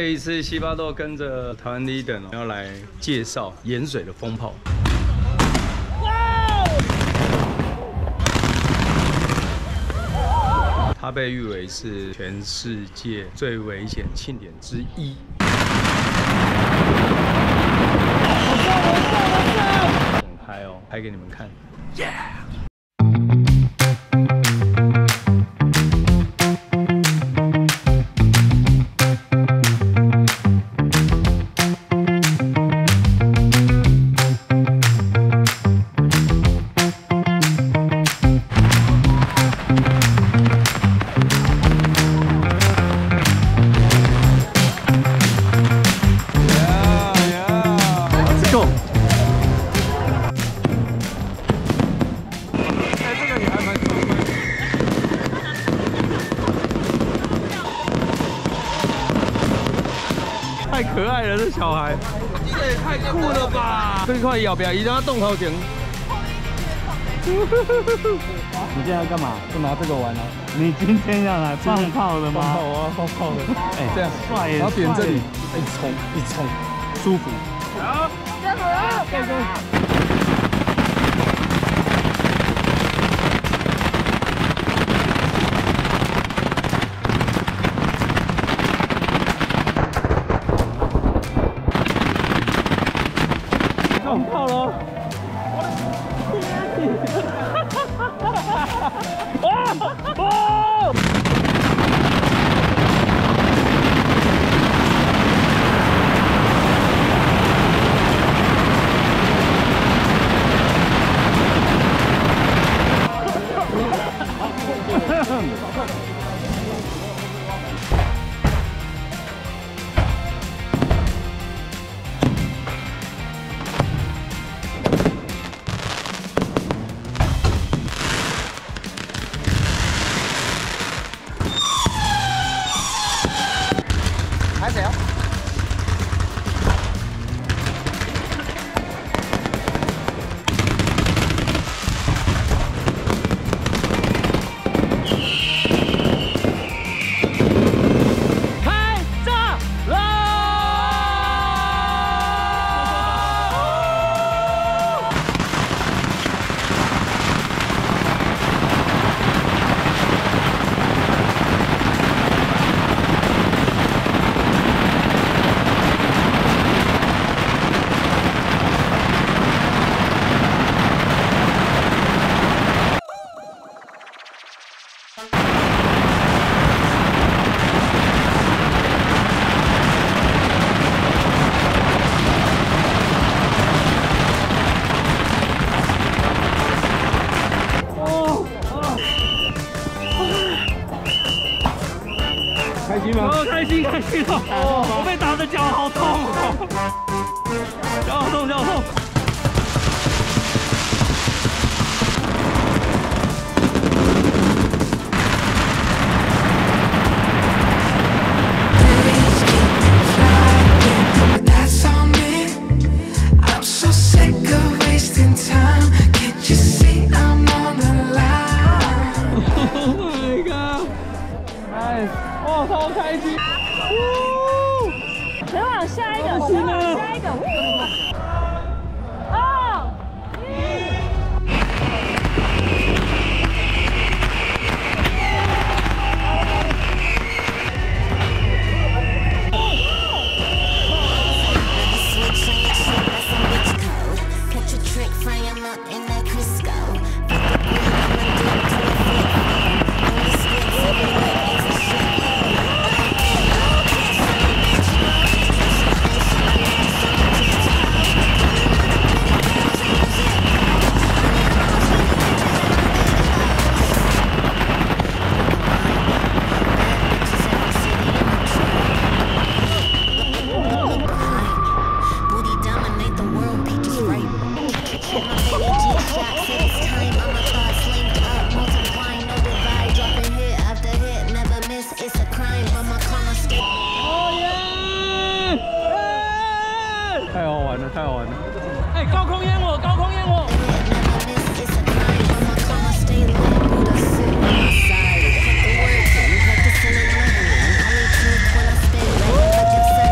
一次西巴豆跟着台湾 leader 要来介绍盐水的风炮。它被誉为是全世界最危险庆典之一。很嗨哦，拍给你们看。Yeah！ 太可爱了，这小孩，这也太酷了吧！这块要不要？一定要动头前。 你现在要干嘛？就拿这个玩啊？你今天要来放炮的吗？放炮啊，放炮的。哎，这样帅耶！然后点这里，一冲一冲，舒服。好，加油！加油！ 放炮喽！哦！还谁啊？开炸了！开心吗？哦，开心开心哦！哦，我被打的脚好痛哦，脚好痛，脚好痛。哦，超开心！ 前往下一个，前往下一个。哦， 太好玩了，太好玩了！ 哎，高空烟我，高空烟我！ Woo!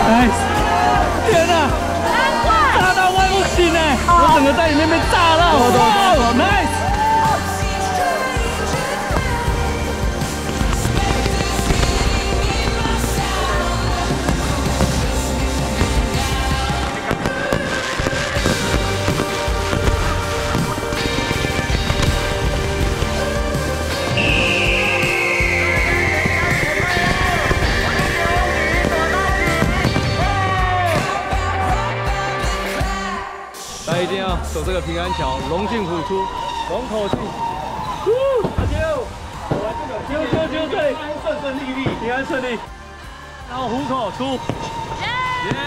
，nice！ 天哪，炸到快不行哎！我整个在里面被炸到，哇 ，nice！ 来，一定要走这个平安桥，龙进虎出，龙口进。阿啾，啾，对，顺利，平安顺利。然后虎口出，耶！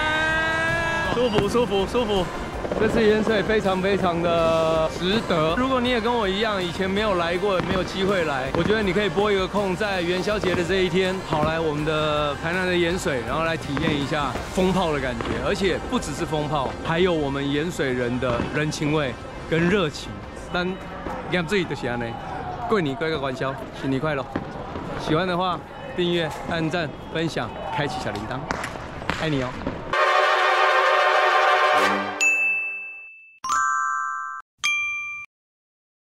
舒服。这次盐水非常的值得。如果你也跟我一样，以前没有来过，没有机会来，我觉得你可以拨一个空，在元宵节的这一天，跑来我们的台南的盐水，然后来体验一下风炮的感觉。而且不只是风炮，还有我们盐水人的人情味跟热情。但盐水就是这样，过年过个元宵，新年快乐！喜欢的话，订阅、按赞、分享、开启小铃铛，爱你哦！